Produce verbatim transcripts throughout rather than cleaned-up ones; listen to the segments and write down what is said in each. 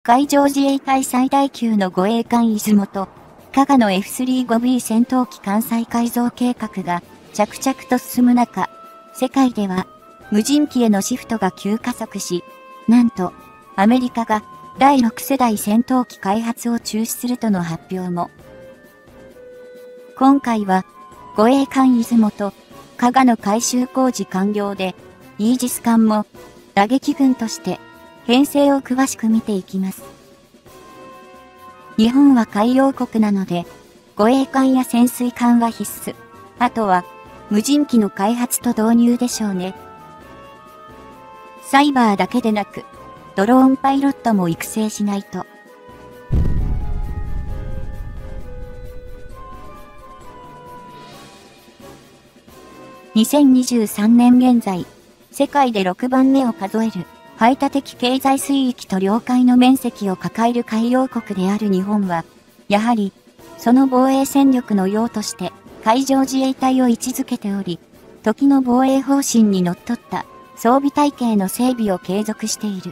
海上自衛隊最大級の護衛艦出雲と、加賀の エフスリーファイブビー 戦闘機艦載改造計画が着々と進む中、世界では無人機へのシフトが急加速し、なんとアメリカがだいろく世代戦闘機開発を中止するとの発表も。今回は護衛艦出雲と加賀の改修工事完了で、イージス艦も打撃群として編成を詳しく見ていきます。日本は海洋国なので、護衛艦や潜水艦は必須。あとは無人機の開発と導入でしょうね。サイバーだけでなく、ドローンパイロットも育成しないと。にせんにじゅうさんねん現在、世界でろくばんめを数える排他的経済水域と領海の面積を抱える海洋国である日本は、やはり、その防衛戦力の要として海上自衛隊を位置づけており、時の防衛方針にのっとった装備体系の整備を継続している。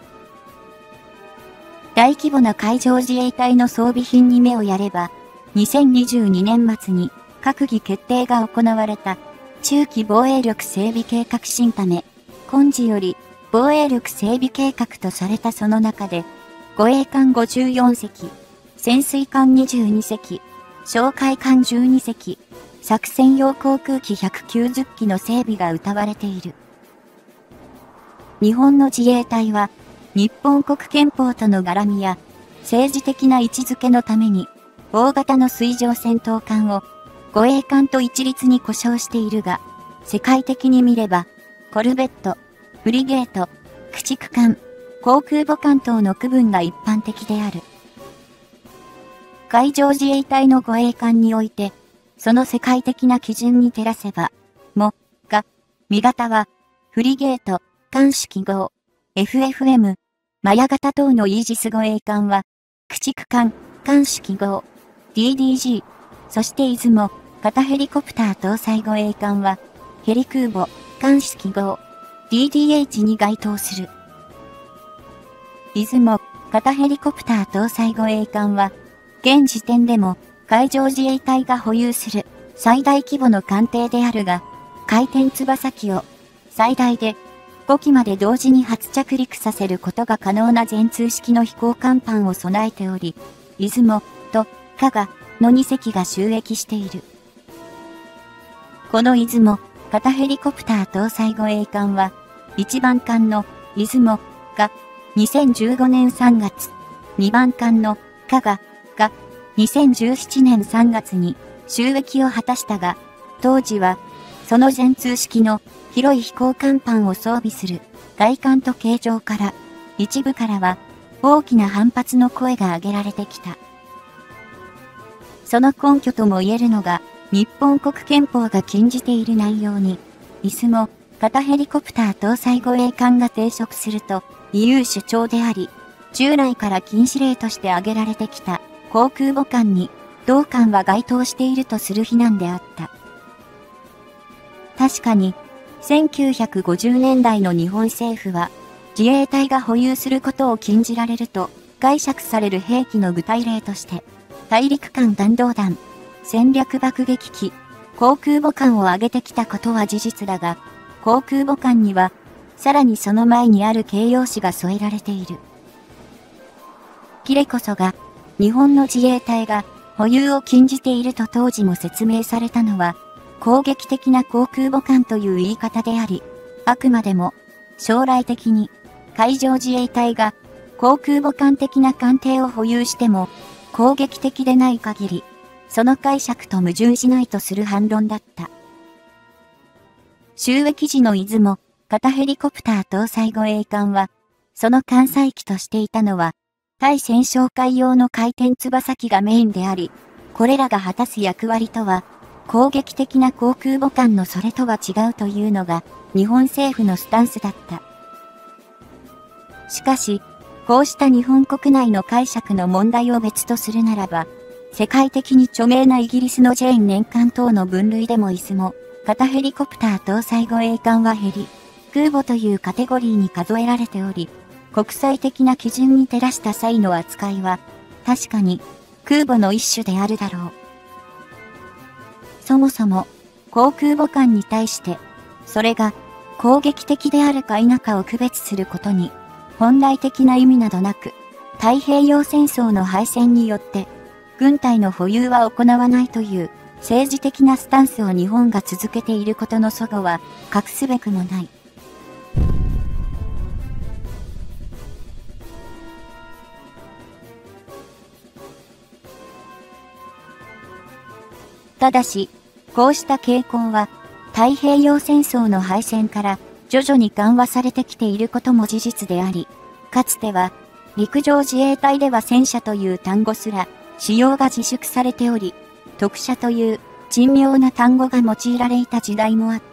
大規模な海上自衛隊の装備品に目をやれば、にせんにじゅうにねん末に閣議決定が行われた中期防衛力整備計画新ため、今時より防衛力整備計画とされたその中で、護衛艦ごじゅうよんせき、潜水艦にじゅうにせき、哨戒艦じゅうにせき、作戦用航空機ひゃくきゅうじゅっきの整備が謳われている。日本の自衛隊は、日本国憲法との絡みや、政治的な位置づけのために、大型の水上戦闘艦を護衛艦と一律に呼称しているが、世界的に見れば、コルベット、フリゲート、駆逐艦、航空母艦等の区分が一般的である。海上自衛隊の護衛艦において、その世界的な基準に照らせば、も、が、味方は、フリゲート、艦種記号、エフエフエム、マヤ型等のイージス護衛艦は、駆逐艦、艦種記号、ディーディージー、そして出雲、型ヘリコプター搭載護衛艦は、ヘリ空母、艦種記号、ディーディーエイチ に該当する。出雲、型ヘリコプター搭載護衛艦は、現時点でも海上自衛隊が保有する最大規模の艦艇であるが、回転翼機を最大でごきまで同時に初着陸させることが可能な全通式の飛行甲板を備えており、出雲と加賀のにせきが就役している。この出雲、型ヘリコプター搭載護衛艦は、いちばん艦の出雲がにせんじゅうごねんさんがつ、にばん艦の加賀がにせんじゅうななねんさんがつに就役を果たしたが、当時はその全通式の広い飛行甲板を装備する外観と形状から、一部からは大きな反発の声が上げられてきた。その根拠とも言えるのが、日本国憲法が禁じている内容に、出雲、型ヘリコプター搭載護衛艦が抵触するという主張であり、従来から禁止令として挙げられてきた航空母艦に同艦は該当しているとする非難であった。確かに、せんきゅうひゃくごじゅうねんだいの日本政府は、自衛隊が保有することを禁じられると解釈される兵器の具体例として、大陸間弾道弾、戦略爆撃機、航空母艦を挙げてきたことは事実だが、航空母艦には、さらにその前にある形容詞が添えられている。キレこそが、日本の自衛隊が保有を禁じていると当時も説明されたのは、攻撃的な航空母艦という言い方であり、あくまでも将来的に海上自衛隊が航空母艦的な艦艇を保有しても攻撃的でない限り、その解釈と矛盾しないとする反論だった。就役時の出雲、型ヘリコプター搭載護衛艦は、その艦載機としていたのは、対戦哨戒用の回転翼機がメインであり、これらが果たす役割とは、攻撃的な航空母艦のそれとは違うというのが、日本政府のスタンスだった。しかし、こうした日本国内の解釈の問題を別とするならば、世界的に著名なイギリスのジェーン年間等の分類でも出雲、型ヘリコプター搭載護衛艦はヘリ、空母というカテゴリーに数えられており、 国際的な基準に照らした際の扱いは、確かに空母の一種であるだろう。そもそも、航空母艦に対して、それが攻撃的であるか否かを区別することに、本来的な意味などなく、太平洋戦争の敗戦によって、軍隊の保有は行わないという政治的なスタンスを日本が続けていることの齟齬は隠すべくもない。ただし、こうした傾向は太平洋戦争の敗戦から徐々に緩和されてきていることも事実であり、かつては陸上自衛隊では戦車という単語すら使用が自粛されており、特車という珍妙な単語が用いられた時代もあった。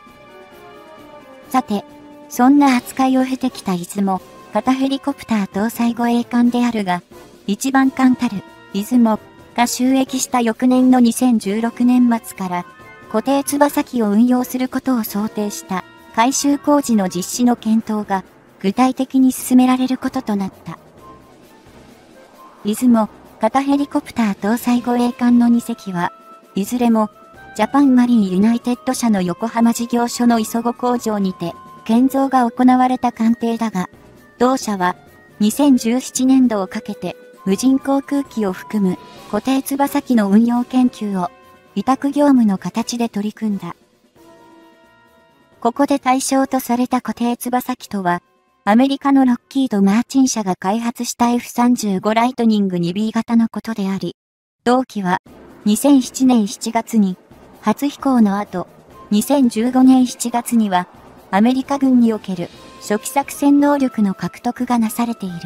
さて、そんな扱いを経てきた出雲、型ヘリコプター搭載護衛艦であるが、一番艦たる出雲が就役した翌年のにせんじゅうろくねん末から固定翼機を運用することを想定した改修工事の実施の検討が具体的に進められることとなった。出雲、型ヘリコプター搭載護衛艦のにせきは、いずれもジャパンマリンユナイテッド社の横浜事業所の磯子工場にて建造が行われた艦艇だが、同社はにせんじゅうななねんどをかけて無人航空機を含む固定翼機の運用研究を委託業務の形で取り組んだ。ここで対象とされた固定翼機とは、アメリカのロッキード・マーチン社が開発した エフさんじゅうご ライトニング にビー 型のことであり、同機はにせんななねんしちがつに初飛行の後、にせんじゅうごねんしちがつにはアメリカ軍における初期作戦能力の獲得がなされている。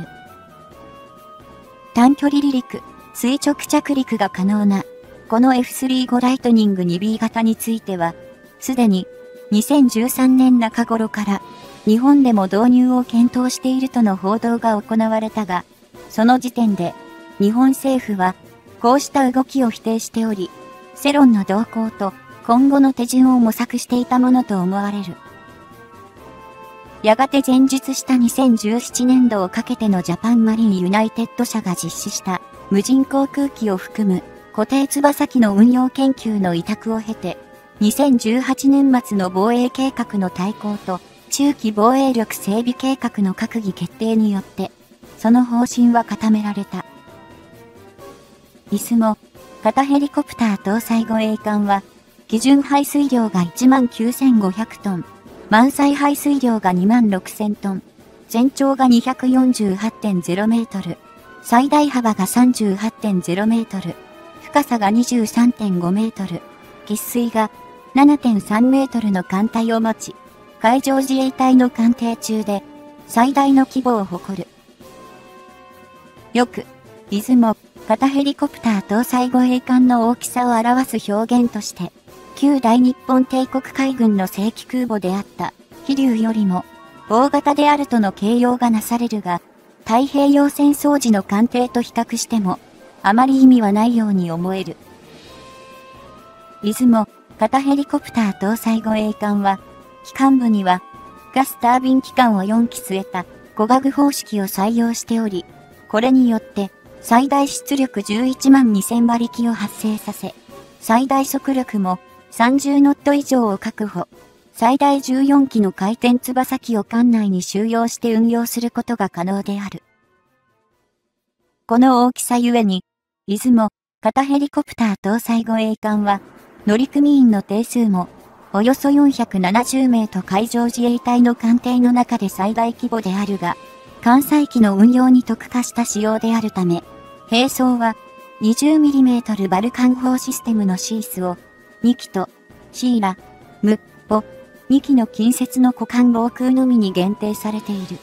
短距離離陸、垂直着陸が可能なこの エフさんじゅうご ライトニング にビー 型については、すでににせんじゅうさんねん中頃から日本でも導入を検討しているとの報道が行われたが、その時点で日本政府はこうした動きを否定しており、世論の動向と今後の手順を模索していたものと思われる。やがて前述したにせんじゅうななねんどをかけてのジャパンマリンユナイテッド社が実施した無人航空機を含む固定翼機の運用研究の委託を経て、にせんじゅうはちねん末の防衛計画の大綱と中期防衛力整備計画の閣議決定によって、その方針は固められた。出雲、型ヘリコプター搭載護衛艦は、基準排水量が いちまんきゅうせんごひゃくトン、満載排水量が にまんろくせんトン、全長が にひゃくよんじゅうはちてんゼロメートル、最大幅が さんじゅうはちてんゼロメートル、深さが にじゅうさんてんごメートル、喫水が ななてんさんメートルの艦隊を持ち、海上自衛隊の艦艇中で最大の規模を誇る。よく、出雲、型ヘリコプター搭載護衛艦の大きさを表す表現として、旧大日本帝国海軍の正規空母であった飛龍よりも大型であるとの形容がなされるが、太平洋戦争時の艦艇と比較してもあまり意味はないように思える。出雲、型ヘリコプター搭載護衛艦は、機関部にはガスタービン機関をよんき据えたゴガグ方式を採用しており、これによって最大出力じゅういちまんにせんばりきを発生させ、最大速力もさんじゅうノット以上を確保、最大じゅうよんきの回転翼機を艦内に収容して運用することが可能である。この大きさゆえに、出雲、型ヘリコプター搭載護衛艦は、乗組員の定数も、およそよんひゃくななじゅうめいと海上自衛隊の艦艇の中で最大規模であるが、艦載機の運用に特化した仕様であるため、兵装は にじゅうミリメートル バルカン砲システムのシースをにきとシーラ、ム、ポ、にきの近接の股間防空のみに限定されている。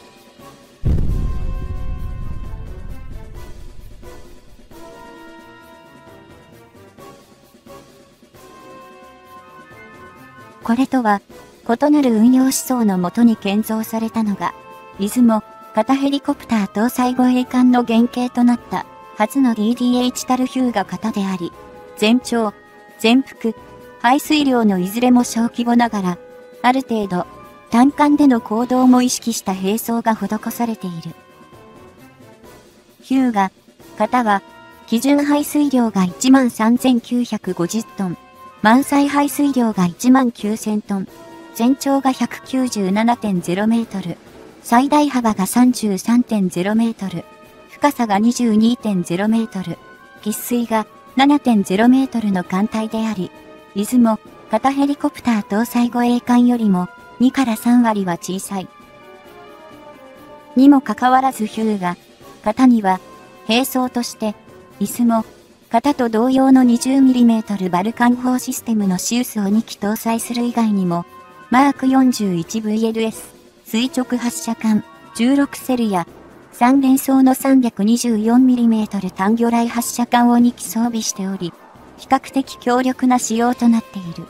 これとは、異なる運用思想のもとに建造されたのが、出雲、型ヘリコプター搭載護衛艦の原型となった初の ディーディーエイチ タルヒューガ型であり、全長、全幅、排水量のいずれも小規模ながら、ある程度、 単管での行動も意識した並走が施されている。ヒューガ、型は、基準排水量が いちまんさんぜんきゅうひゃくごじゅうトン、満載排水量が いちまんきゅうせんトン、全長が ひゃくきゅうじゅうななてんゼロメートル、最大幅が さんじゅうさんてんゼロメートル、深さが にじゅうにてんゼロメートル、喫水が ななてんゼロメートルの艦隊であり、出雲、型ヘリコプター搭載護衛艦よりもにからさんわりは小さい。にもかかわらずヒューガ、型には、並走として、出雲、型と同様の にじゅうミリメートル バルカン砲システムのシウスをにき搭載する以外にも、マーク よんじゅういちブイエルエス、垂直発射艦、じゅうろくセルや、さん連装の さんびゃくにじゅうよんミリメートル 単魚雷発射艦をにき装備しており、比較的強力な仕様となっている。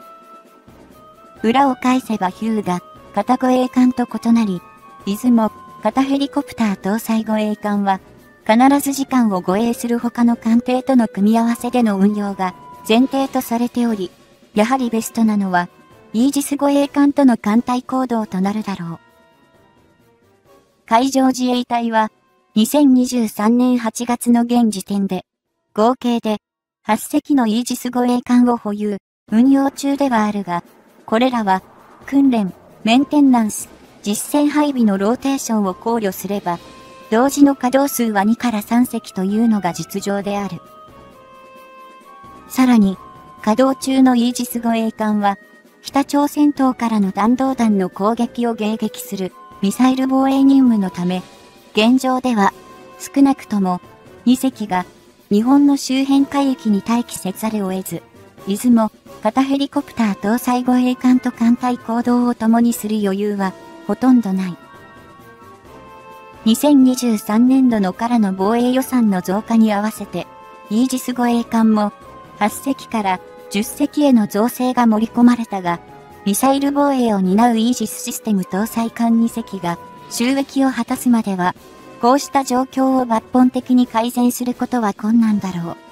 裏を返せばヒューガ、型護衛艦と異なり、出雲、型ヘリコプター搭載護衛艦は、必ず時間を護衛する他の艦艇との組み合わせでの運用が前提とされており、やはりベストなのは、イージス護衛艦との艦隊行動となるだろう。海上自衛隊は、にせんにじゅうさんねんはちがつの現時点で、合計ではっせきのイージス護衛艦を保有、運用中ではあるが、これらは、訓練、メンテナンス、実戦配備のローテーションを考慮すれば、同時の稼働数はにからさんせきというのが実情である。さらに、稼働中のイージス護衛艦は、北朝鮮島からの弾道弾の攻撃を迎撃するミサイル防衛任務のため、現状では少なくともにせきが日本の周辺海域に待機せざるを得ず、出雲、型ヘリコプター搭載護衛艦と艦隊行動を共にする余裕はほとんどない。にせんにじゅうさんねんどのからの防衛予算の増加に合わせて、イージス護衛艦もはっせきからじゅっせきへの造成が盛り込まれたが、ミサイル防衛を担うイージスシステム搭載艦にせきが収益を果たすまでは、こうした状況を抜本的に改善することは困難だろう。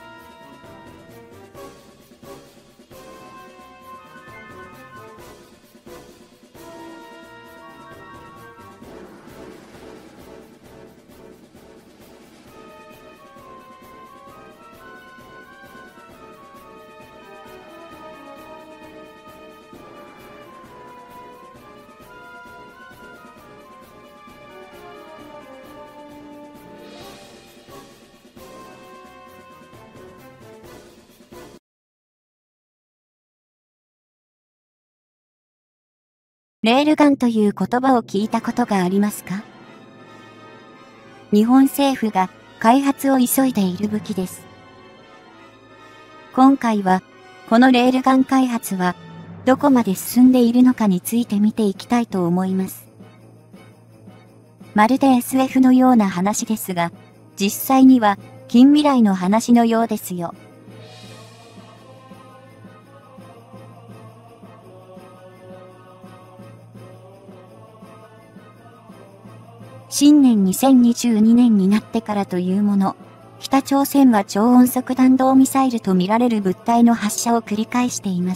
レールガンという言葉を聞いたことがありますか？日本政府が開発を急いでいる武器です。今回は、このレールガン開発は、どこまで進んでいるのかについて見ていきたいと思います。まるで エスエフ のような話ですが、実際には近未来の話のようですよ。新年にせんにじゅうにねんになってからというもの、北朝鮮は超音速弾道ミサイルとみられる物体の発射を繰り返しています。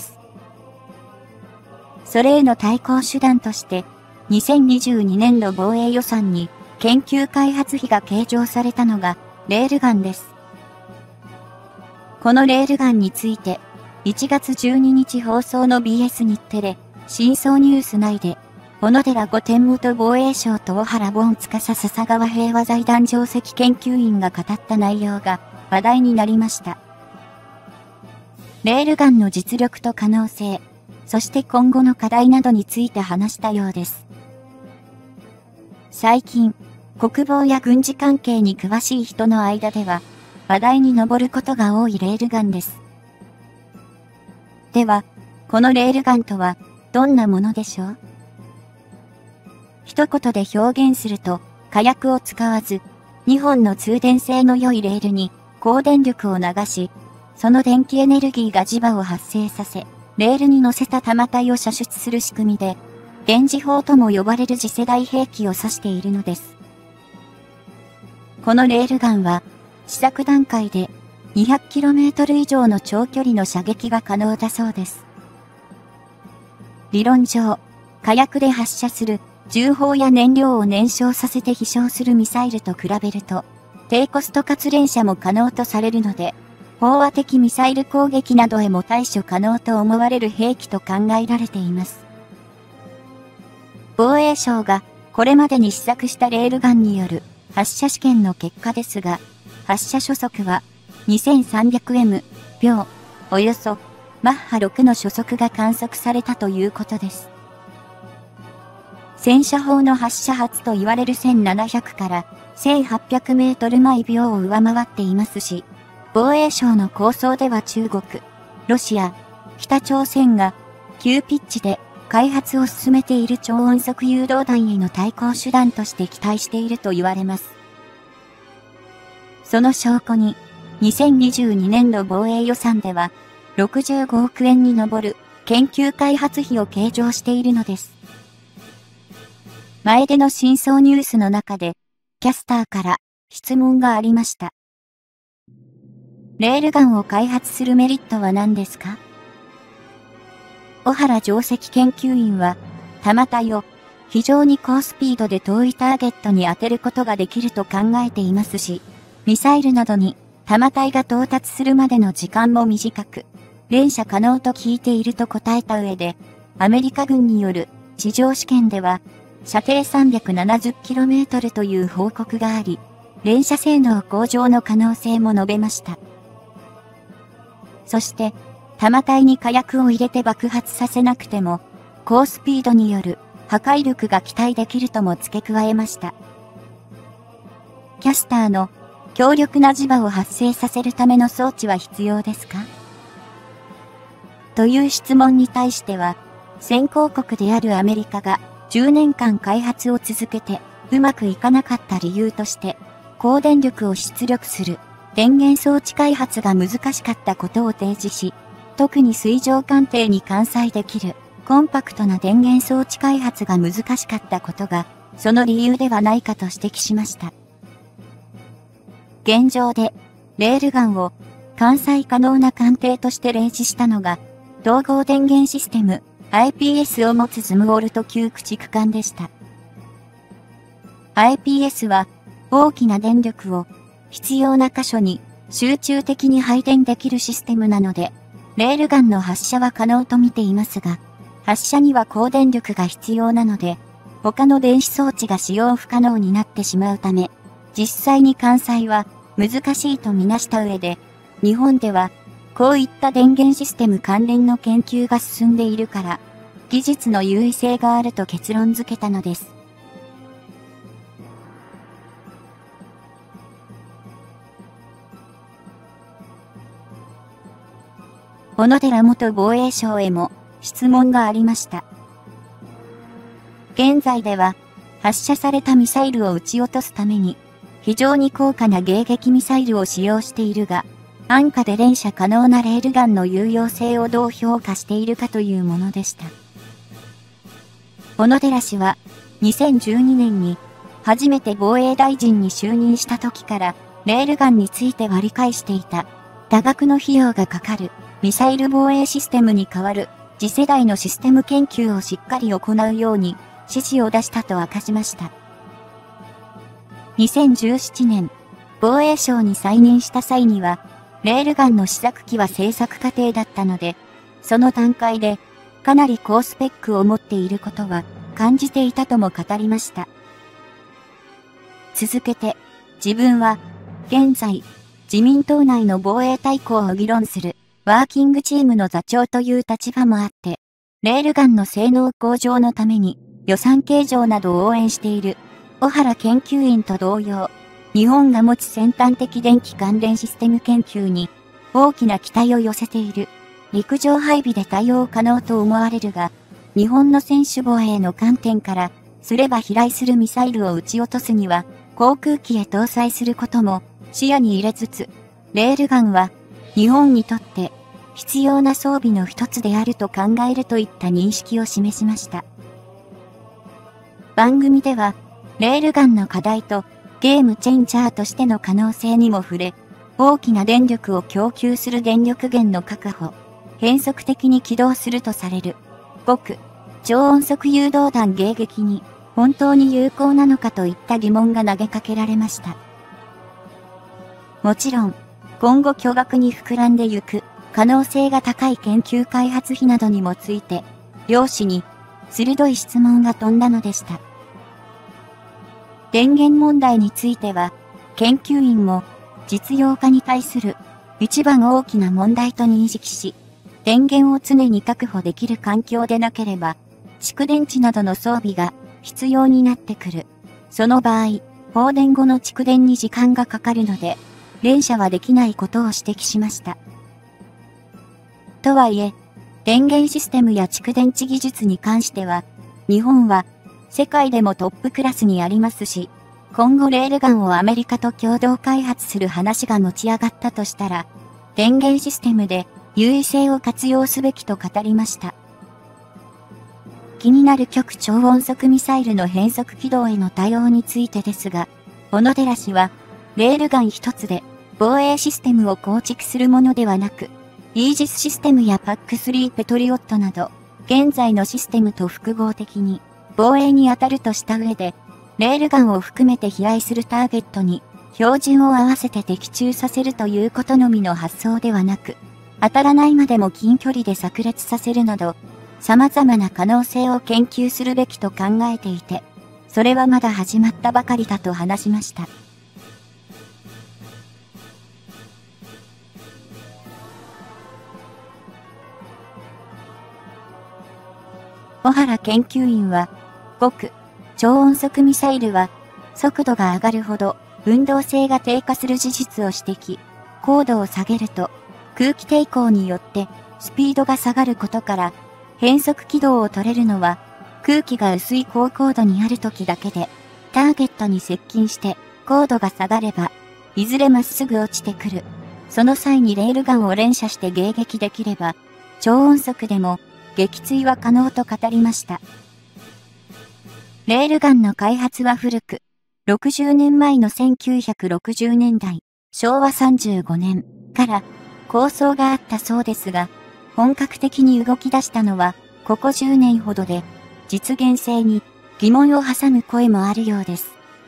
それへの対抗手段として、にせんにじゅうにねんど防衛予算に研究開発費が計上されたのがレールガンです。このレールガンについて、いちがつじゅうににち放送の ビーエス 日テレ、深層ニュース内で、小野寺御殿元防衛省と小原凡司笹川平和財団上席研究員が語った内容が話題になりました。レールガンの実力と可能性、そして今後の課題などについて話したようです。最近、国防や軍事関係に詳しい人の間では、話題に上ることが多いレールガンです。では、このレールガンとはどんなものでしょう？一言で表現すると、火薬を使わず、にほんの通電性の良いレールに高電力を流し、その電気エネルギーが磁場を発生させ、レールに乗せた弾体を射出する仕組みで、電磁砲とも呼ばれる次世代兵器を指しているのです。このレールガンは、試作段階で にひゃくキロメートル 以上の長距離の射撃が可能だそうです。理論上、 火薬で発射する銃砲や燃料を燃焼させて飛翔するミサイルと比べると、低コストかつ連射も可能とされるので、飽和的ミサイル攻撃などへも対処可能と思われる兵器と考えられています。防衛省がこれまでに試作したレールガンによる発射試験の結果ですが、発射初速は にせんさんびゃくミリ 秒、およそマッハろくの初速が観測されたということです。戦車砲の発射発と言われるせんななひゃくからせんはっぴゃくメートル毎秒を上回っていますし、防衛省の構想では中国、ロシア、北朝鮮が急ピッチで開発を進めている超音速誘導弾への対抗手段として期待していると言われます。その証拠に、にせんにじゅうにねんど防衛予算ではろくじゅうごおくえんに上る研究開発費を計上しているのです。前での真相ニュースの中で、キャスターから質問がありました。レールガンを開発するメリットは何ですか？小原上席研究員は、弾体を非常に高スピードで遠いターゲットに当てることができると考えていますし、ミサイルなどに弾体が到達するまでの時間も短く、連射可能と聞いていると答えた上で、アメリカ軍による地上試験では、射程 さんびゃくななじゅっキロメートル という報告があり、連射性能向上の可能性も述べました。そして、弾体に火薬を入れて爆発させなくても、高スピードによる破壊力が期待できるとも付け加えました。キャスターの強力な磁場を発生させるための装置は必要ですか？という質問に対しては、先行国であるアメリカがじゅうねんかん開発を続けてうまくいかなかった理由として、高電力を出力する電源装置開発が難しかったことを提示し、特に水上艦艇に艦載できるコンパクトな電源装置開発が難しかったことがその理由ではないかと指摘しました。現状でレールガンを艦載可能な艦艇として例示したのが統合電源システム アイピーエス を持つズムウォルト級駆逐艦でした。アイピーエス は大きな電力を必要な箇所に集中的に配電できるシステムなので、レールガンの発射は可能と見ていますが、発射には高電力が必要なので、他の電子装置が使用不可能になってしまうため、実際に艦載は難しいとみなした上で、日本ではこういった電源システム関連の研究が進んでいるから、技術の優位性があると結論付けたのです。小野寺元防衛相へも質問がありました。現在では発射されたミサイルを撃ち落とすために非常に高価な迎撃ミサイルを使用しているが、安価で連射可能なレールガンの有用性をどう評価しているかというものでした。小野寺氏はにせんじゅうにねんに初めて防衛大臣に就任した時からレールガンについては理解していた多額の費用がかかるミサイル防衛システムに代わる次世代のシステム研究をしっかり行うように指示を出したと明かしました。にせんじゅうななねん、防衛省に再任した際には、レールガンの試作機は製作過程だったので、その段階でかなり高スペックを持っていることは感じていたとも語りました。続けて、自分は現在、自民党内の防衛大綱を議論するワーキングチームの座長という立場もあって、レールガンの性能向上のために予算計上などを応援している小原研究員と同様、日本が持つ先端的電気関連システム研究に大きな期待を寄せている。陸上配備で対応可能と思われるが、日本の専守防衛の観点からすれば飛来するミサイルを撃ち落とすには航空機へ搭載することも視野に入れつつ、レールガンは日本にとって必要な装備の一つであると考えるといった認識を示しました。番組では、レールガンの課題とゲームチェンジャーとしての可能性にも触れ、大きな電力を供給する電力源の確保、変則的に起動するとされる、極超音速誘導弾迎撃に本当に有効なのかといった疑問が投げかけられました。もちろん、今後巨額に膨らんでゆく可能性が高い研究開発費などにもついて、両氏に鋭い質問が飛んだのでした。電源問題については、研究員も実用化に対する一番大きな問題と認識し、電源を常に確保できる環境でなければ、蓄電池などの装備が必要になってくる。その場合、放電後の蓄電に時間がかかるので、連射はできないことを指摘しました。とはいえ、電源システムや蓄電池技術に関しては、日本は世界でもトップクラスにありますし、今後レールガンをアメリカと共同開発する話が持ち上がったとしたら、電源システムで優位性を活用すべきと語りました。気になる極超音速ミサイルの変速軌道への対応についてですが、小野寺氏は、レールガン一つで防衛システムを構築するものではなく、イージスシステムや パックスリー ペトリオットなど、現在のシステムと複合的に防衛に当たるとした上で、レールガンを含めて飛来するターゲットに標準を合わせて的中させるということのみの発想ではなく、当たらないまでも近距離で炸裂させるなど、様々な可能性を研究するべきと考えていて、それはまだ始まったばかりだと話しました。小原研究員は、極超音速ミサイルは、速度が上がるほど運動性が低下する事実を指摘。高度を下げると、空気抵抗によってスピードが下がることから、変速軌道を取れるのは、空気が薄い高高度にある時だけで、ターゲットに接近して高度が下がれば、いずれまっすぐ落ちてくる。その際にレールガンを連射して迎撃できれば、超音速でも、撃墜は可能と語りました。レールガンの開発は古く、ろくじゅうねんまえのせんきゅうひゃくろくじゅうねんだい、しょうわさんじゅうごねんから構想があったそうですが、本格的に動き出したのはここじゅうねんほどで、実現性に疑問を挟む声もあるようです。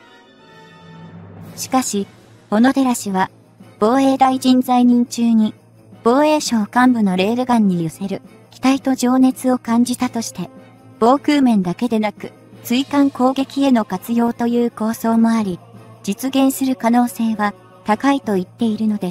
しかし、小野寺氏は、防衛大臣在任中に、防衛省幹部のレールガンに寄せる期待と情熱を感じたとして、防空面だけでなく、追艦攻撃への活用という構想もあり、実現する可能性は高いと言っているのです。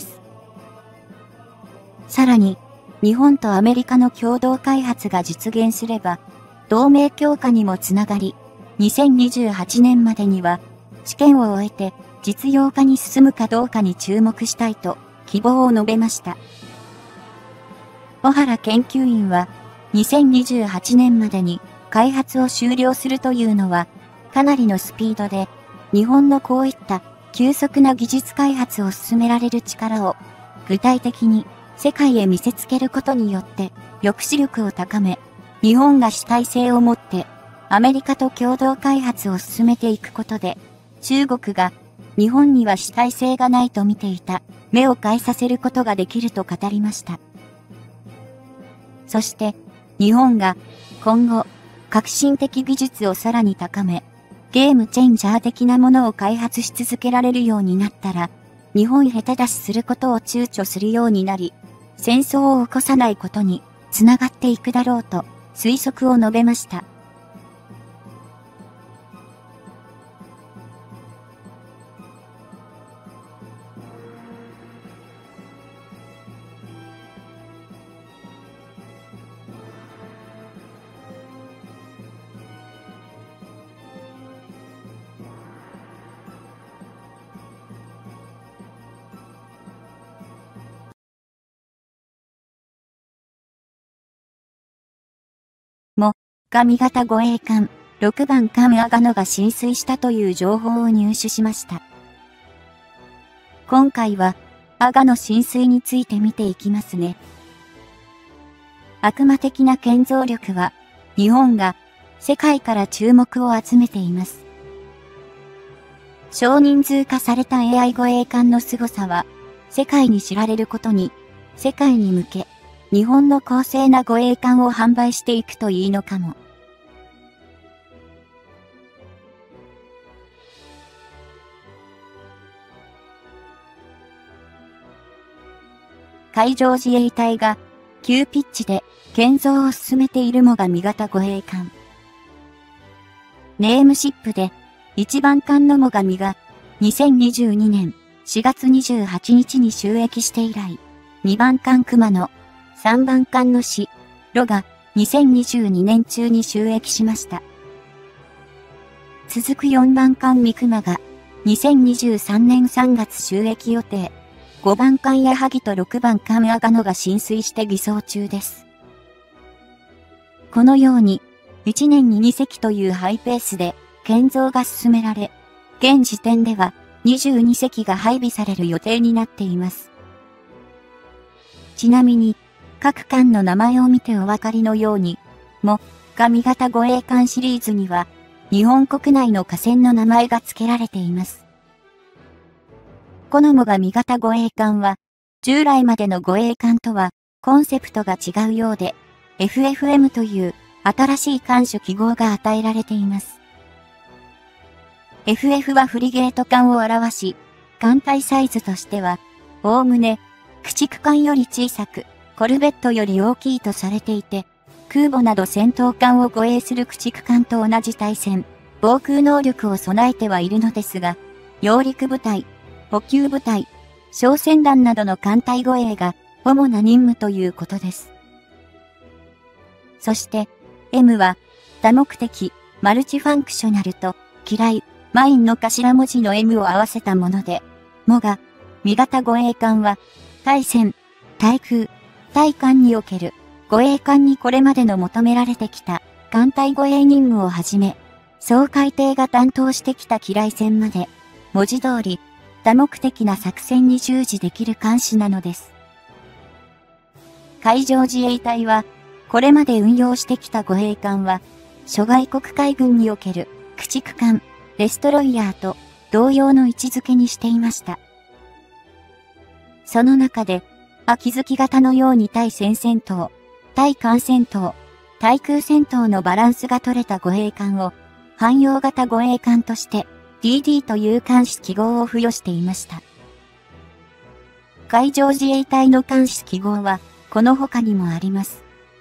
さらに、日本とアメリカの共同開発が実現すれば、同盟強化にもつながり、にせんにじゅうはちねんまでには、試験を終えて実用化に進むかどうかに注目したいと希望を述べました。小原研究員は、にせんにじゅうはちねんまでに開発を終了するというのは、かなりのスピードで、日本のこういった急速な技術開発を進められる力を、具体的に世界へ見せつけることによって、抑止力を高め、日本が主体性を持って、アメリカと共同開発を進めていくことで、中国が日本には主体性がないと見ていた目を変えさせることができると語りました。そして、日本が今後、革新的技術をさらに高め、ゲームチェンジャー的なものを開発し続けられるようになったら、日本下手出しすることを躊躇するようになり、戦争を起こさないことにつながっていくだろうと推測を述べました。も、上方護衛艦、ろくばん艦阿賀野が浸水したという情報を入手しました。今回は、阿賀野浸水について見ていきますね。悪魔的な建造力は、日本が世界から注目を集めています。少人数化された エーアイ 護衛艦の凄さは、世界に知られることに、世界に向け、日本の公正な護衛艦を販売していくといいのかも。 海上自衛隊が急ピッチで建造を進めている最上型護衛艦。ネームシップでいちばん艦の最上がにせんにじゅうにねんしがつにじゅうはちにちに就役して以来、にばん艦熊野、さんばん艦のし、ろがにせんにじゅうにねん中に就役しました。続くよんばん艦三熊がにせんにじゅうさんねんさんがつ就役予定。ごばん艦矢作とろくばん艦阿賀野が浸水して偽装中です。このように、いちねんににせきというハイペースで建造が進められ、現時点ではにじゅうにせきが配備される予定になっています。ちなみに、各艦の名前を見てお分かりのように、も、上型護衛艦シリーズには、日本国内の河川の名前が付けられています。この最上型護衛艦は、従来までの護衛艦とはコンセプトが違うようで、エフエフエム という新しい艦種記号が与えられています。エフエフ はフリゲート艦を表し、艦体サイズとしては、おおむね、駆逐艦より小さく、コルベットより大きいとされていて、空母など戦闘艦を護衛する駆逐艦と同じ対戦、防空能力を備えてはいるのですが、揚陸部隊、補給部隊、小船団などの艦隊護衛が主な任務ということです。そして、M は多目的、マルチファンクショナルと、機雷、マインの頭文字の M を合わせたもので、もが、味型護衛艦は、対戦、対空、対艦における護衛艦にこれまでの求められてきた艦隊護衛任務をはじめ、総海艇が担当してきた機雷戦まで、文字通り、多目的な作戦に従事できる艦種なのです。海上自衛隊は、これまで運用してきた護衛艦は、諸外国海軍における駆逐艦、デストロイヤーと同様の位置づけにしていました。その中で、秋月型のように対潜戦闘、対艦戦闘、対空戦闘のバランスが取れた護衛艦を、汎用型護衛艦として、ディーディー という艦種記号を付与していました。海上自衛隊の艦種記号は、この他にもあります。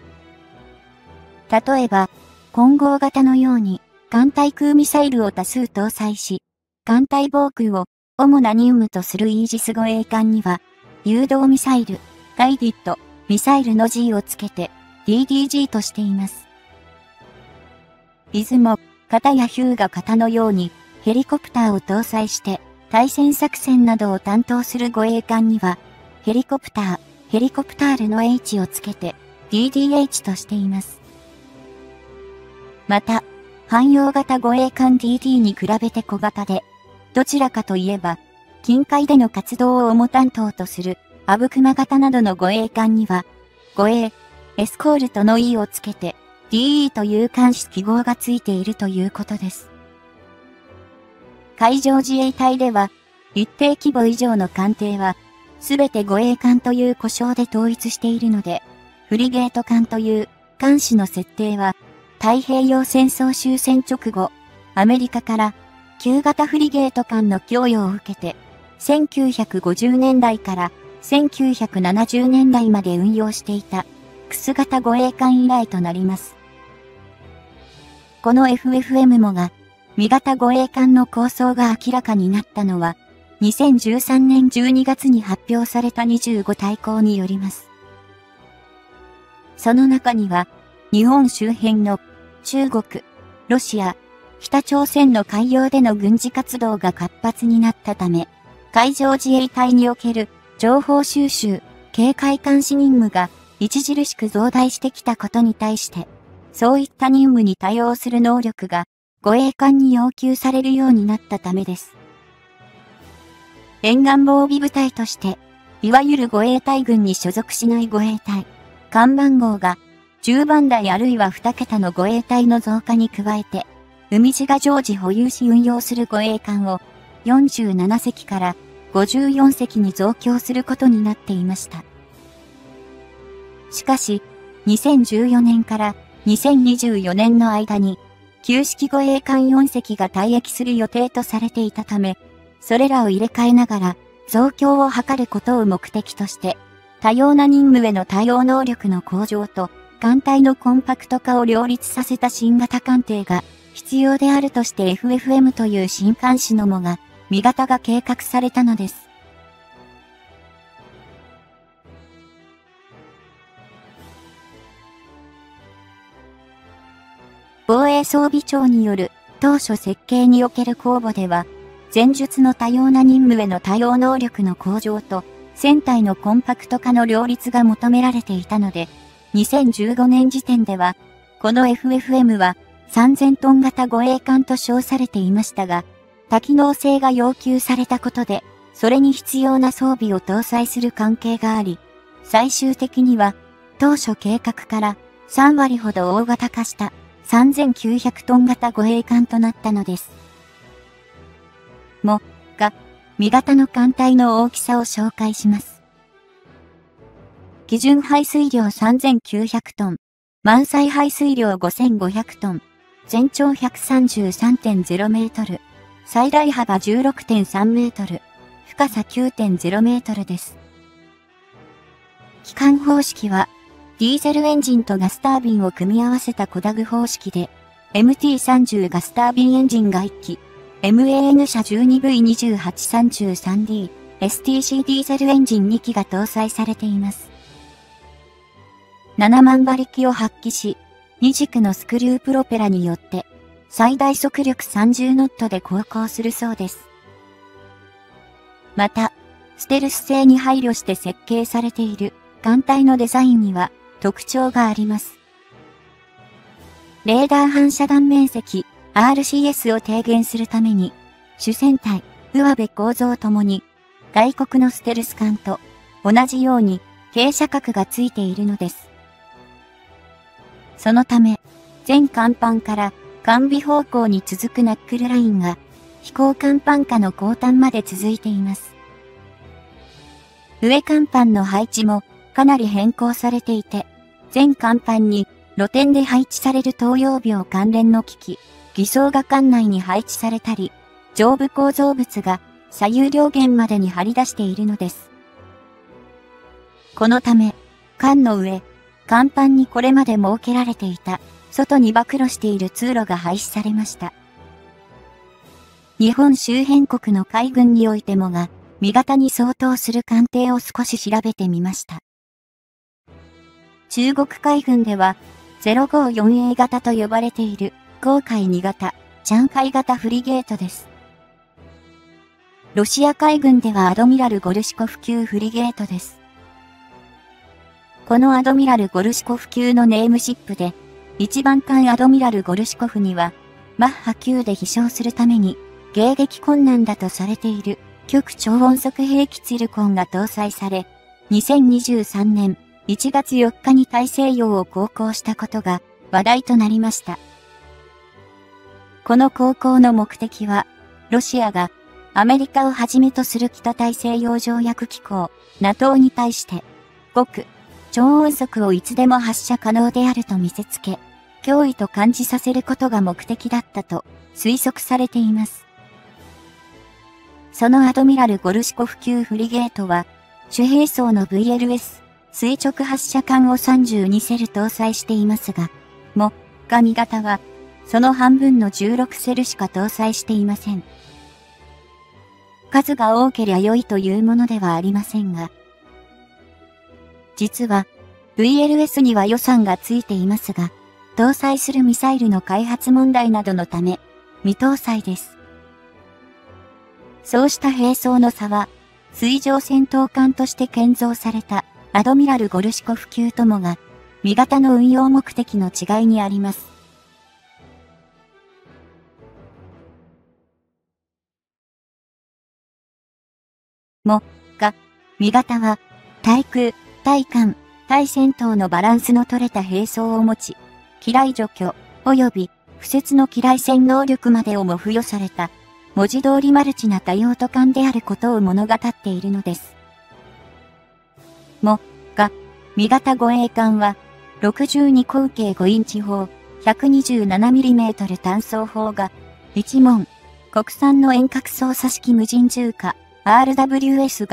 例えば、混合型のように、艦対空ミサイルを多数搭載し、艦対防空を主な任務とするイージス護衛艦には、誘導ミサイル、ガイディッド、ミサイルの G をつけて、ディーディージー としています。出雲、片や日向型のように、ヘリコプターを搭載して、対戦作戦などを担当する護衛艦には、ヘリコプター、ヘリコプタールの H をつけて、ディーディーエイチ としています。また、汎用型護衛艦 ディーディー に比べて小型で、どちらかといえば、近海での活動を主担当とする、阿武隈型などの護衛艦には、護衛、エスコールトの E をつけて、ディーイー という艦種記号がついているということです。海上自衛隊では、一定規模以上の艦艇は、すべて護衛艦という呼称で統一しているので、フリゲート艦という艦種の設定は、太平洋戦争終戦直後、アメリカから旧型フリゲート艦の供与を受けて、せんきゅうひゃくごじゅうねんだいからせんきゅうひゃくななじゅうねんだいまで運用していた、クス型護衛艦以来となります。この エフエフエム もが、味型護衛艦の構想が明らかになったのは、にせんじゅうさんねんじゅうにがつに発表されたにじゅうご大綱によります。その中には、日本周辺の中国、ロシア、北朝鮮の海洋での軍事活動が活発になったため、海上自衛隊における情報収集、警戒監視任務が著しく増大してきたことに対して、そういった任務に対応する能力が護衛艦に要求されるようになったためです。沿岸防備部隊として、いわゆる護衛隊群に所属しない護衛隊、艦番号がじゅうばんだいあるいはにけたの護衛隊の増加に加えて、海地が常時保有し運用する護衛艦をよんじゅうななせきからごじゅうよんせきに増強することになっていました。しかし、にせんじゅうよねんからにせんにじゅうよねんの間に、旧式護衛艦よんせきが退役する予定とされていたため、それらを入れ替えながら増強を図ることを目的として、 多様な任務への対応能力の向上と、艦隊のコンパクト化を両立させた新型艦艇が必要であるとして エフエフエム という新艦種のもが、味型が計画されたのです。防衛装備庁による当初設計における公募では、前述の多様な任務への対応能力の向上と、船体のコンパクト化の両立が求められていたので、にせんじゅうごねん時点では、この エフエフエム はさんぜんトン型護衛艦と称されていましたが、多機能性が要求されたことで、それに必要な装備を搭載する関係があり、最終的には、当初計画からさんわりほど大型化したさんぜんきゅうひゃくトン型護衛艦となったのです。も、が、味型の艦隊の大きさを紹介します。基準排水量さんぜんきゅうひゃくトン、満載排水量ごせんごひゃくトン、全長 ひゃくさんじゅうさんてんゼロメートル、最大幅 じゅうろくてんさんメートル、深さ きゅうてんゼロメートルです。機関方式は、ディーゼルエンジンとガスタービンを組み合わせたコダグ方式で、エムティーさんじゅう ガスタービンエンジンがいっき、エムエーエヌ 車 じゅうにブイにじゅうはちさんじゅうさんディー、エスティーシー ディーゼルエンジンにきが搭載されています。ななまんばりきを発揮し、に軸のスクリュープロペラによって、最大速力さんじゅうノットで航行するそうです。また、ステルス性に配慮して設計されている艦隊のデザインには特徴があります。レーダー反射断面積 アールシーエス を低減するために、主船体、上辺構造ともに、外国のステルス艦と同じように傾斜角がついているのです。そのため、全甲板から艦尾方向に続くナックルラインが、飛行甲板下の後端まで続いています。上甲板の配置もかなり変更されていて、全甲板に露天で配置される灯葉病関連の機器、偽装が艦内に配置されたり、上部構造物が左右両舷までに張り出しているのです。このため、艦の上、甲板にこれまで設けられていた、外に暴露している通路が廃止されました。日本周辺国の海軍においてもが、味型に相当する艦艇を少し調べてみました。中国海軍では、ゼロごよんエー 型と呼ばれている、黄海に型、チャンカイ型フリゲートです。ロシア海軍ではアドミラル・ゴルシコフ級フリゲートです。このアドミラル・ゴルシコフ級のネームシップで、一番艦アドミラル・ゴルシコフには、マッハきゅうで飛翔するために、迎撃困難だとされている、極超音速兵器ツィルコンが搭載され、にせんにじゅうさんねんいちがつよっかに大西洋を航行したことが話題となりました。この航行の目的は、ロシアがアメリカをはじめとする北大西洋条約機構 ナトー に対して、極超音速をいつでも発射可能であると見せつけ、脅威と感じさせることが目的だったと推測されています。そのアドミラル・ゴルシコフ級フリゲートは、主兵装の ブイエルエス 垂直発射管をさんじゅうにセル搭載していますが、も、が味型は、その半分のじゅうろくセルしか搭載していません。数が多けりゃ良いというものではありませんが、実は、ブイエルエス には予算がついていますが、搭載するミサイルの開発問題などのため、未搭載です。そうした兵装の差は、水上戦闘艦として建造されたアドミラル・ゴルシコフ級ともが、味型の運用目的の違いにあります。も、が、味型は、対空、対艦、対戦闘のバランスの取れた兵装を持ち、機雷除去、及び、不設の機雷戦能力までをも付与された、文字通りマルチな多用途艦であることを物語っているのです。も、が、味型護衛艦は、ろくじゅうに口径ごインチ砲、ひゃくにじゅうななミリメートル 単装砲が、いち門、国産の遠隔操作式無人銃火、アールダブリューエス が、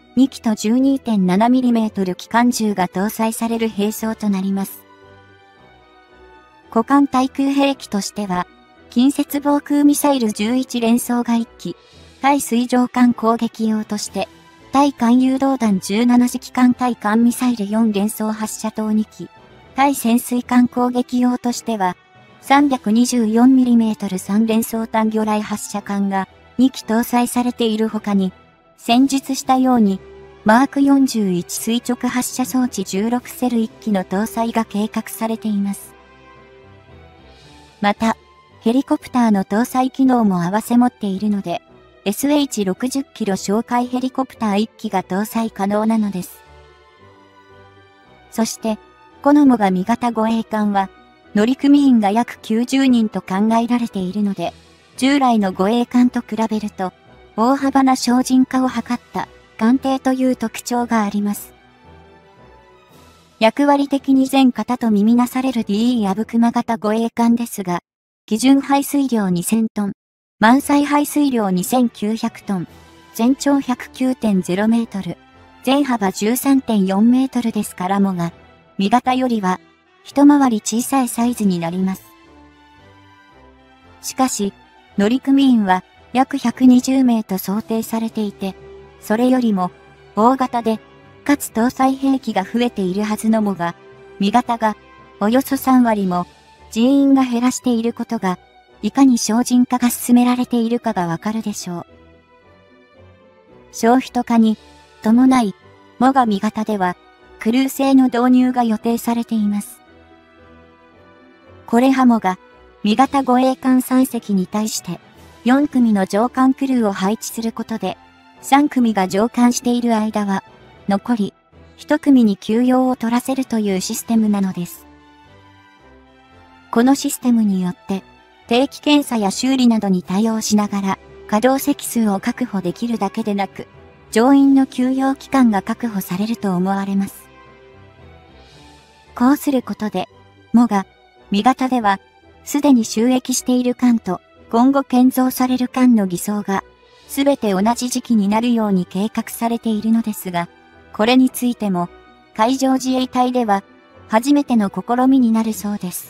にきと じゅうにてんななミリメートル 機関銃が搭載される兵装となります。互艦対空兵器としては、近接防空ミサイルじゅういち連装がいっき、対水上艦攻撃用として、対艦誘導弾じゅうななじ機関対艦ミサイルよん連装発射塔にき、対潜水艦攻撃用としては、さんびゃくにじゅうよんミリメートル さん連装単魚雷発射管がにき搭載されているほかに、先述したように、マークよんじゅういち垂直発射装置じゅうろくセルいっきの搭載が計画されています。また、ヘリコプターの搭載機能も併せ持っているので、エスエイチろくじゅっ キロ哨戒ヘリコプターいっきが搭載可能なのです。そして、このモガ味型護衛艦は、乗組員が約きゅうじゅうにんと考えられているので、従来の護衛艦と比べると、大幅な精進化を図った艦艇という特徴があります。役割的に全型と見なされる ディーイー 阿武隈型護衛艦ですが、基準排水量にせんトン、満載排水量にせんきゅうひゃくトン、全長 ひゃくきゅうてんゼロメートル、全幅 じゅうさんてんよんメートルですからもが、味型よりは一回り小さいサイズになります。しかし、乗組員は約ひゃくにじゅうめいと想定されていて、それよりも大型で、かつ搭載兵器が増えているはずのもが、味型がおよそさんわりも人員が減らしていることが、いかに精進化が進められているかがわかるでしょう。小人化に伴い、モガ味型では、クルー製の導入が予定されています。これはモガ、味型護衛艦さんせきに対して、よんくみの乗艦クルーを配置することで、さんくみが乗艦している間は、残り、いちくみに休養を取らせるというシステムなのです。このシステムによって、定期検査や修理などに対応しながら、稼働席数を確保できるだけでなく、乗員の休養期間が確保されると思われます。こうすることで、モガ、味型では、すでに就役している艦と、今後建造される艦の偽装が、すべて同じ時期になるように計画されているのですが、これについても、海上自衛隊では、初めての試みになるそうです。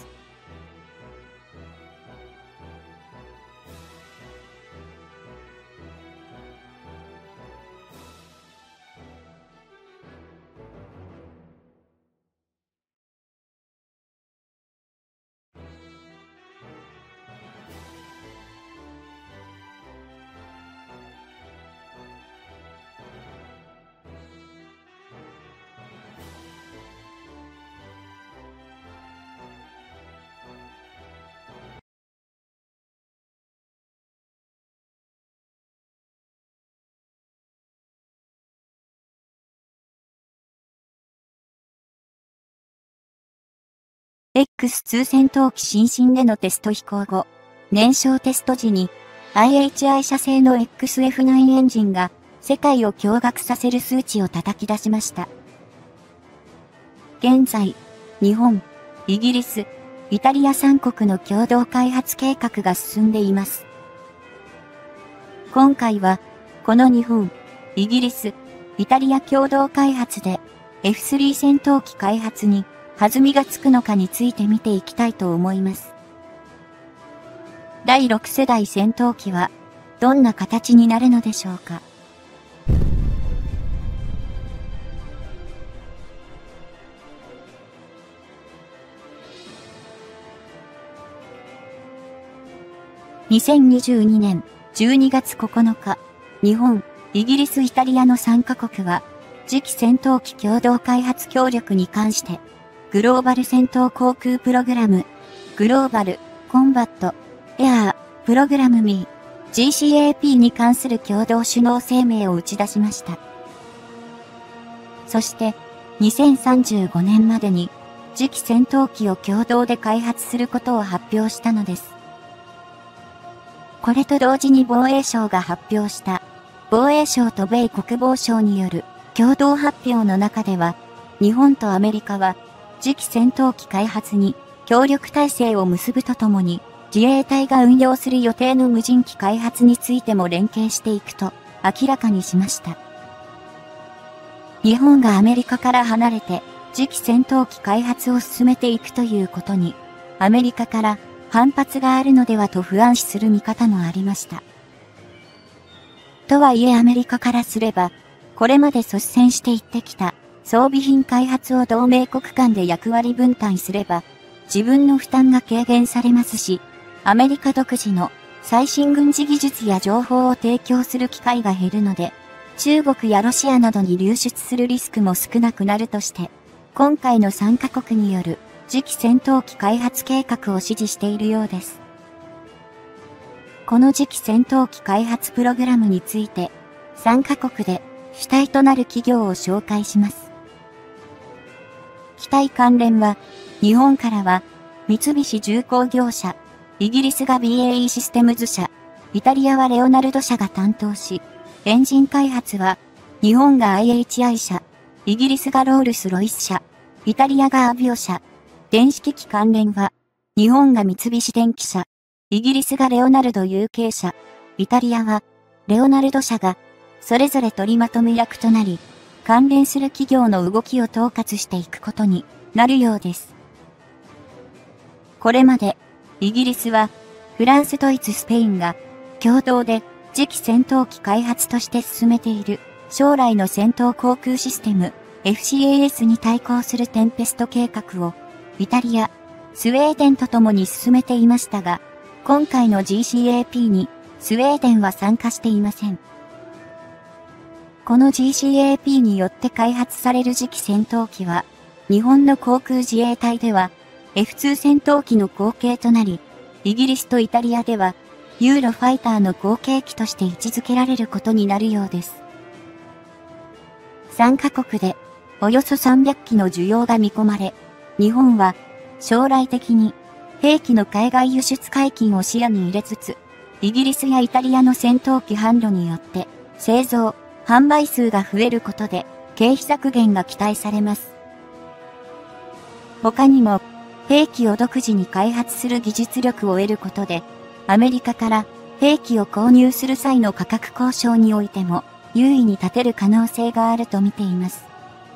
エックスツー 戦闘機新進でのテスト飛行後、燃焼テスト時に アイエイチアイ 社製の エックスエフナイン エンジンが世界を驚愕させる数値を叩き出しました。現在、日本、イギリス、イタリアさんこくの共同開発計画が進んでいます。今回は、この日本、イギリス、イタリア共同開発で エフスリー 戦闘機開発に弾みがつくのかについて見ていきたいと思います。だいろく世代戦闘機はどんな形になるのでしょうか。にせんにじゅうにねんじゅうにがつここのか、日本、イギリス、イタリアのさんかこくは次期戦闘機共同開発協力に関して、グローバル戦闘航空プログラム、グローバル、コンバット、エアー、プログラム ミー、ジーシーエーピー に関する共同首脳声明を打ち出しました。そして、にせんさんじゅうごねんまでに、次期戦闘機を共同で開発することを発表したのです。これと同時に防衛省が発表した、防衛省と米国防省による共同発表の中では、日本とアメリカは、次期戦闘機開発に協力体制を結ぶとともに、自衛隊が運用する予定の無人機開発についても連携していくと明らかにしました。 日本がアメリカから離れて次期戦闘機開発を進めていくということに、アメリカから反発があるのではと不安視する見方もありました。とはいえアメリカからすれば、これまで率先していってきた装備品開発を同盟国間で役割分担すれば、自分の負担が軽減されますし、アメリカ独自の最新軍事技術や情報を提供する機会が減るので、中国やロシアなどに流出するリスクも少なくなるとして、今回のさんカ国による次期戦闘機開発計画を支持しているようです。この次期戦闘機開発プログラムについて、さんカ国で主体となる企業を紹介します。機体関連は、日本からは、三菱重工業社、イギリスが ビーエーイー システムズ社、イタリアはレオナルド社が担当し、エンジン開発は、日本が アイエイチアイ 社、イギリスがロールスロイス社、イタリアがアビオ社、電子機器関連は、日本が三菱電機社、イギリスがレオナルド ユーケー 社、イタリアは、レオナルド社が、それぞれ取りまとめ役となり、関連する企業の動きを統括していくことになるようです。これまで、イギリスは、フランス、ドイツ、スペインが、共同で、次期戦闘機開発として進めている、将来の戦闘航空システム、エフシーエーエス に対抗するテンペスト計画を、イタリア、スウェーデンと共に進めていましたが、今回の ジーシーエーピー に、スウェーデンは参加していません。この ジーシーエーピー によって開発される次期戦闘機は、日本の航空自衛隊では、エフツー 戦闘機の後継となり、イギリスとイタリアでは、ユーロファイターの後継機として位置づけられることになるようです。さんカ国で、およそさんびゃく機の需要が見込まれ、日本は、将来的に、兵器の海外輸出解禁を視野に入れつつ、イギリスやイタリアの戦闘機販路によって、製造、販売数が増えることで、経費削減が期待されます。他にも、兵器を独自に開発する技術力を得ることで、アメリカから兵器を購入する際の価格交渉においても、優位に立てる可能性があると見ています。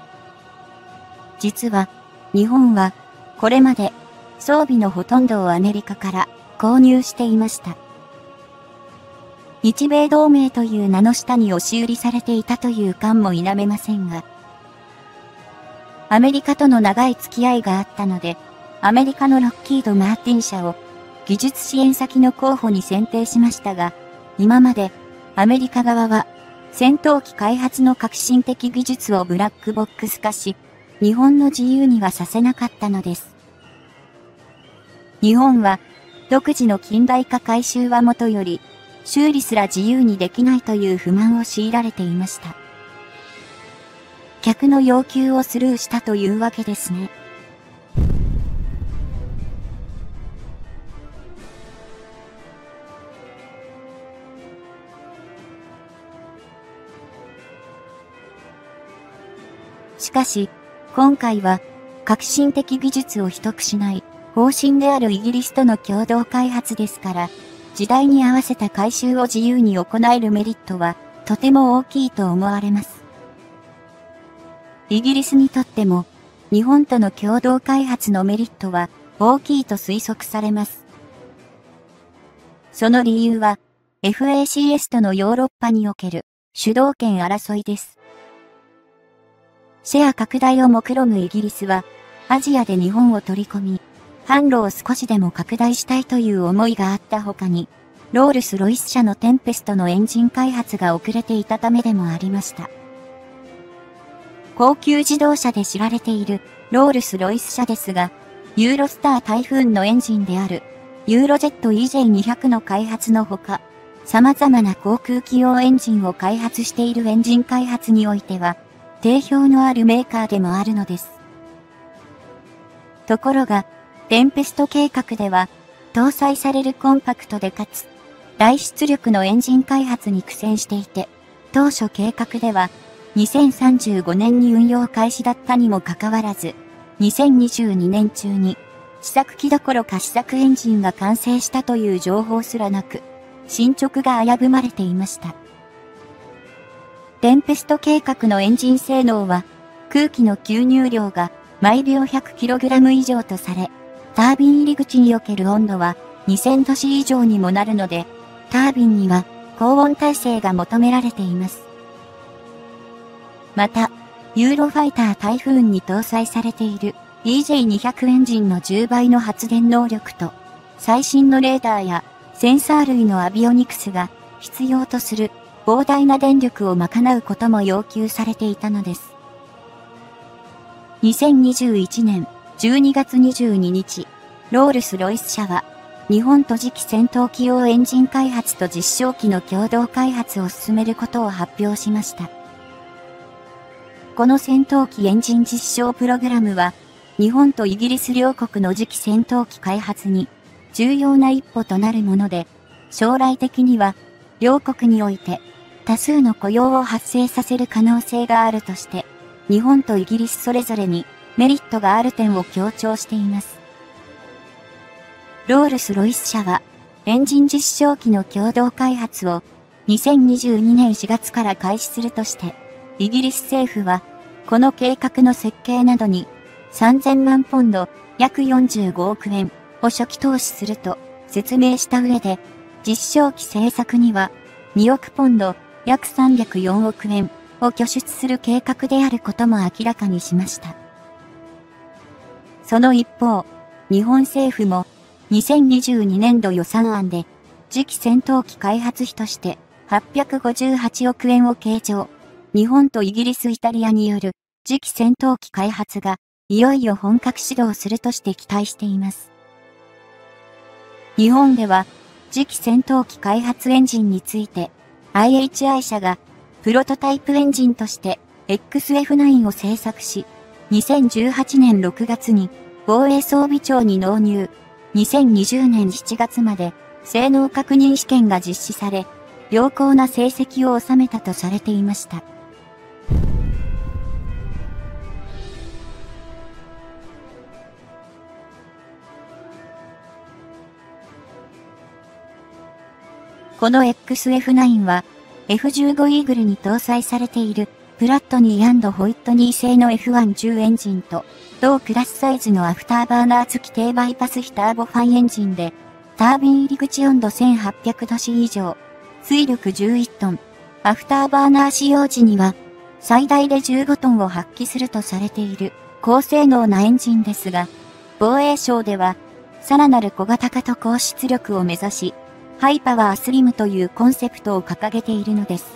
実は、日本は、これまで、装備のほとんどをアメリカから購入していました。日米同盟という名の下に押し売りされていたという感も否めませんが、アメリカとの長い付き合いがあったので、アメリカのロッキード・マーティン社を技術支援先の候補に選定しましたが、今までアメリカ側は戦闘機開発の革新的技術をブラックボックス化し、日本の自由にはさせなかったのです。日本は独自の近代化改修はもとより、修理すら自由にできないという不満を強いられていました。客の要求をスルーしたというわけですね。しかし、今回は革新的技術を取得しない方針であるイギリスとの共同開発ですから、時代に合わせた改修を自由に行えるメリットはとても大きいと思われます。イギリスにとっても日本との共同開発のメリットは大きいと推測されます。その理由は エフエーシーエス とのヨーロッパにおける主導権争いです。シェア拡大を目論むイギリスはアジアで日本を取り込み、販路を少しでも拡大したいという思いがあった他に、ロールス・ロイス社のテンペストのエンジン開発が遅れていたためでもありました。高級自動車で知られているロールス・ロイス社ですが、ユーロスタータイフーンのエンジンであるユーロジェット イージェーにひゃく の開発のほか、様々な航空機用エンジンを開発しているエンジン開発においては、定評のあるメーカーでもあるのです。ところが、テンペスト計画では、搭載されるコンパクトでかつ、大出力のエンジン開発に苦戦していて、当初計画では、にせんさんじゅうごねんに運用開始だったにもかかわらず、にせんにじゅうにねん中に、試作機どころか試作エンジンが完成したという情報すらなく、進捗が危ぶまれていました。 テンペスト計画のエンジン性能は、空気の吸入量が毎秒 ひゃくキログラム 以上とされ、タービン入り口における温度はにせんどし以上にもなるので、タービンには高温耐性が求められています。また、ユーロファイタータイフーンに搭載されている イージェイにひゃく エンジンのじゅうばいの発電能力と、最新のレーダーやセンサー類のアビオニクスが必要とする膨大な電力を賄うことも要求されていたのです。にせんにじゅういちねんじゅうにがつにじゅうににち、ロールス・ロイス社は、日本と次期戦闘機用エンジン開発と実証機の共同開発を進めることを発表しました。この戦闘機エンジン実証プログラムは、日本とイギリス両国の次期戦闘機開発に重要な一歩となるもので、将来的には両国において多数の雇用を発生させる可能性があるとして、日本とイギリスそれぞれにメリットがある点を強調しています。ロールス・ロイス社は、エンジン実証機の共同開発をにせんにじゅうにねんしがつから開始するとして、イギリス政府は、この計画の設計などにさんぜんまんポンド、約よんじゅうごおくえんを初期投資すると説明した上で、実証機製作にはにおくポンド、約さんびゃくよんおくえんを拠出する計画であることも明らかにしました。その一方、日本政府もにせんにじゅうにねんど予算案で次期戦闘機開発費としてはっぴゃくごじゅうはちおくえんを計上。日本とイギリス・イタリアによる次期戦闘機開発がいよいよ本格始動するとして期待しています。日本では次期戦闘機開発エンジンについて アイエイチアイ 社がプロトタイプエンジンとして エックスエフナイン を製作し、にせんじゅうはちねんろくがつに防衛装備庁に納入、にせんにじゅうねんしちがつまで性能確認試験が実施され、良好な成績を収めたとされていました。この エックスエフナイン は エフじゅうご イーグルに搭載されているプラットニー&ホイットニー製の エフワンじゅう エンジンと同クラスサイズのアフターバーナー付き低バイパス比ターボファンエンジンでタービン入り口温度せんはっぴゃくどし以上、推力じゅういちトン、アフターバーナー使用時には最大でじゅうごトンを発揮するとされている高性能なエンジンですが、防衛省ではさらなる小型化と高出力を目指し、ハイパワースリムというコンセプトを掲げているのです。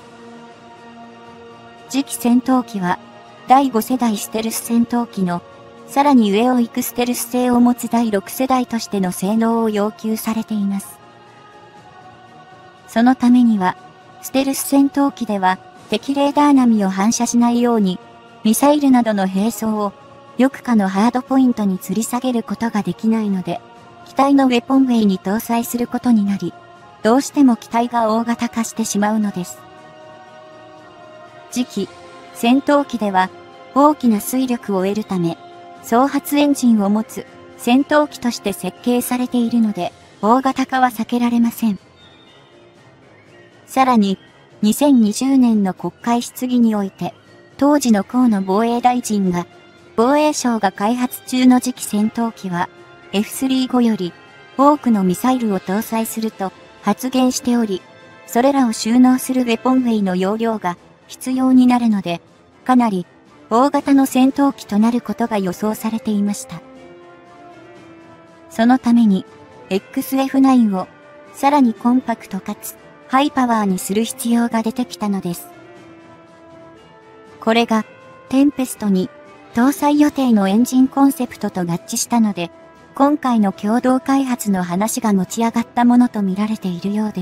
次期戦闘機はだいごせだいステルス戦闘機のさらに上を行くステルス性を持つだいろくせだいとしての性能を要求されています。そのためには、ステルス戦闘機では敵レーダー波を反射しないように、ミサイルなどの兵装を翼下のハードポイントに吊り下げることができないので、機体のウェポンウェイに搭載することになり、どうしても機体が大型化してしまうのです。次期戦闘機では大きな推力を得るため、総発エンジンを持つ戦闘機として設計されているので、大型化は避けられません。さらに、にせんにじゅうねんの国会質疑において、当時の河野防衛大臣が、防衛省が開発中の次期戦闘機は、エフスリーご より多くのミサイルを搭載すると発言しており、それらを収納するウェポンウェイの容量が必要になるので、かなり大型の戦闘機となることが予想されていました。そのために、エックスエフナイン をさらにコンパクトかつハイパワーにする必要が出てきたのです。これが、テンペストに搭載予定のエンジンコンセプトと合致したので、今回の共同開発の話が持ち上がったものと見られているようです。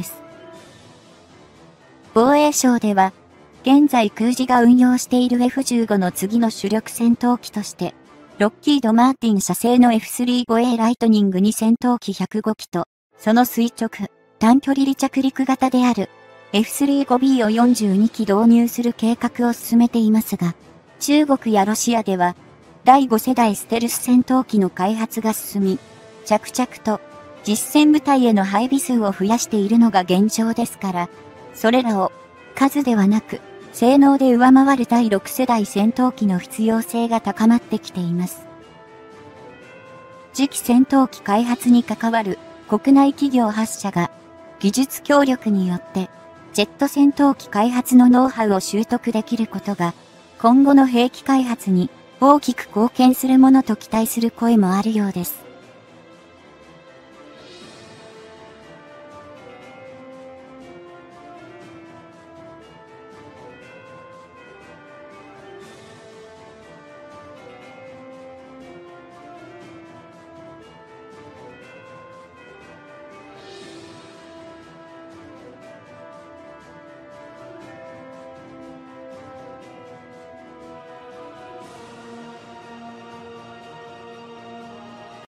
防衛省では、現在空自が運用している エフじゅうご の次の主力戦闘機として、ロッキード・マーティン社製の エフスリーごエー ライトニングに戦闘機ひゃくごきと、その垂直、短距離離着陸型である エフスリーごビー をよんじゅうにき導入する計画を進めていますが、中国やロシアでは、だいごせだいステルス戦闘機の開発が進み、着々と実戦部隊への配備数を増やしているのが現状ですから、それらを数ではなく性能で上回るだいろく世代戦闘機の必要性が高まってきています。次期戦闘機開発に関わる国内企業はっ社が技術協力によってジェット戦闘機開発のノウハウを習得できることが今後の兵器開発に大きく貢献するものと期待する声もあるようです。